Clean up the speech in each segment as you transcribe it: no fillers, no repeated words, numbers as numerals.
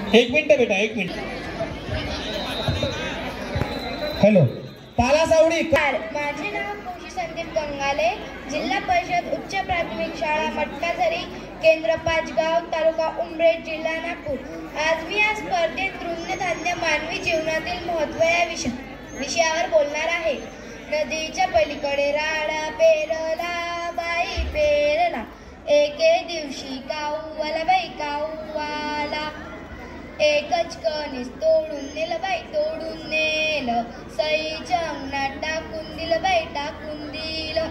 एक मिनिट बेटा, एक मिनिट. हॅलो, पाला सावडी. माझे नाव खुशी संदीप गंगाले, जिल्हा परिषद उच्च प्राथमिक शाळा मटकाझरी, केंद्र पाचगाव, तालुका उमरेड, जिल्हा नागपूर. आज मी या स्पर्धेत तृणधान्य मानवी जीवनातील महत्त्व या विषयावर बोलणार आहे. नदीच्या पलीकडे राडा पेरला बाई पेरला, एके दिवशी काऊवाला बाई काऊवाला, एकच कणीस तोडून नेलं बाई तोडून नेलं, सईच्या अंगणात टाकून दिलं बाई टाकून दिलं.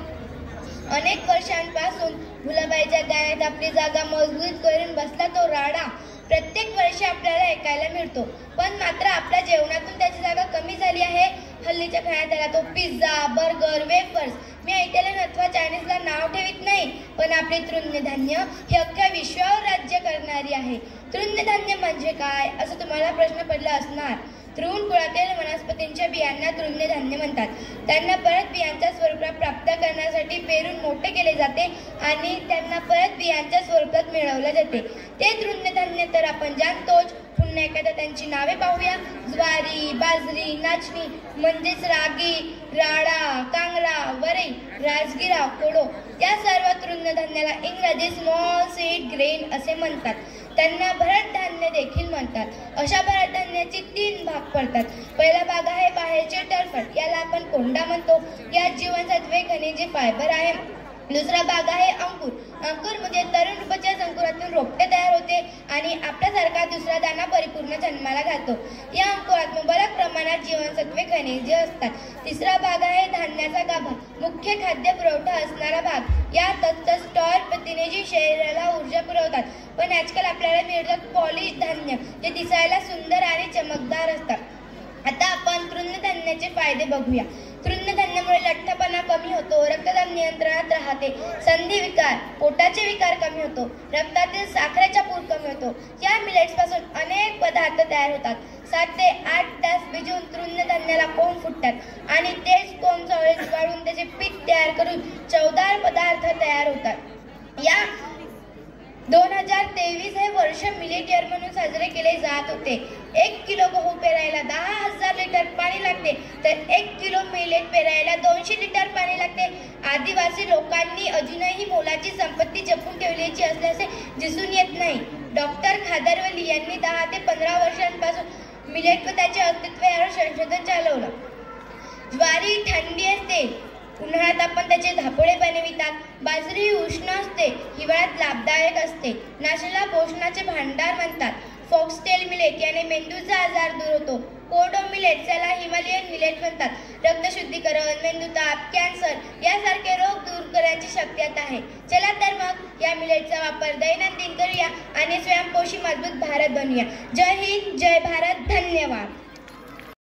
अनेक वर्षांपासून भुलाबाईच्या गाण्यात आपली जागा मजबूत करून बसला तो राडा प्रत्येक वर्षी आपल्याला ऐकायला मिळतो. पण मात्र आपल्या जेवणातून त्याची जागा कमी झाली आहे. हल्लीच्या खाण्यात आला तो पिझ्झा, बर्गर, वेफर्स. मी इटालियन अथवा चायनीजला नाव ठेवित नाही, पण आपले तृणधान्य हे अख्ख्या विश्वावर राज्य करणारी आहे. तृणधान्य म्हणजे काय असं तुम्हाला प्रश्न पडला असणार. तृण कुळातील वनस्पतींच्या बियांना तृणधान्य म्हणतात. त्यांना परत बियांच्या स्वरूपात प्राप्त करण्यासाठी पेरून मोठे केले जाते आणि त्यांना परत बियांच्या स्वरूपात मिळवले जाते. ते तृणधान्य तर आपण जाणतोच. पुन्हा एकदा त्यांची नावे पाहूया. ज्वारी, बाजरी, नाचणी म्हणजेच रागी, राडा, कांगरा, वरई, राजगिरा, कोडो या सर्व तृणधान्याला इंग्रजी स्मॉल सीड ग्रेन असे म्हणतात. त्यांना भरड धान्य देखील म्हणतात. अशा भरड धान्याचे 3 भाग पडतात. पहिला भाग आहे बाहेरचे टरफट, याला आपण कोंडा म्हणतो. यात जीवनसत्वे, खनिजे, फायबर आहे. दुसरा भाग आहे अंकुर. अंकुर म्हणजे तरुण रूपाच्या अंकुरातून रोपटे तयार होते आणि आपल्यासारखा दुसरा दाणा परिपूर्ण जन्माला घालतो. या अंकुरात मुबलक प्रमाणात जीवनसत्वे, खनिजे असतात. तिसरा भाग आहे धान्याचा गाभा, मुख्य खाद्य पुरवठा असणारा भाग. यात स्टॉल प्रथिने जी शरीराला ऊर्जा पुरवतात. पण आजकाल आपल्याला मिळतात पॉलिश धान्य, जे दिसायला सुंदर आणि चमकदार असतात. आता आपण तृणधान्याचे फायदे बघूया. तृणधान्यामुळे लठ्ठपणा कमी होतो, रक्तदाब नियंत्रणात राहते, संधी विकार, पोटाचे विकार कमी होतो, रक्तातील साखरेचा पूर कमी होतो. या मिलेट्स पासून अनेक पदार्थ तयार होतात. 7 ते 8 तास भिजवून तृणधान्याला कोंब फुटतात आणि तेच कोंब चवळीत वाळून त्याचे पीठ तयार करून चवदार पदार्थ तयार होतात. या 2023 हे वर्ष मिलेट इयर म्हणून साजरे केले जात होते. 1 किलो गहू पेरायला 10,000 लिटर पाणी लागते, तर 1 किलो मिलेट पेरायला 200 लिटर पाणी लागते. आदिवासी लोकांनी अजूनही मोलाची संपत्ती जपून ठेवल्याची असल्याचे दिसून येत नाही. डॉक्टर खादरवली यांनी 10 ते 15 वर्षांपासून मिलेट व त्याचे अस्तित्व यावर संशोधन चालवलं. ज्वारी थंडी असते, उन्हाळ्यात आपण त्याचे धापोळे बनवितात. बाजरी उष्ण असते, हिवाळ्यात लाभदायक असते. नाचणीला पोषणाचे भांडार म्हणतात. फॉक्सटेल मिलेट याने मेंदूचा आजार दूर होतो. कोडो मिलेट, त्याला हिमालयन मिलेट म्हणतात. रक्तशुद्धीकरण, मेंदूताप, कॅन्सर यासारखे रोग दूर करण्याची शक्यता आहे. चला तर मग या मिलेटचा वापर दैनंदिन करूया आणि स्वयंपोषी मजबूत भारत बनवूया. जय हिंद, जय भारत, धन्यवाद.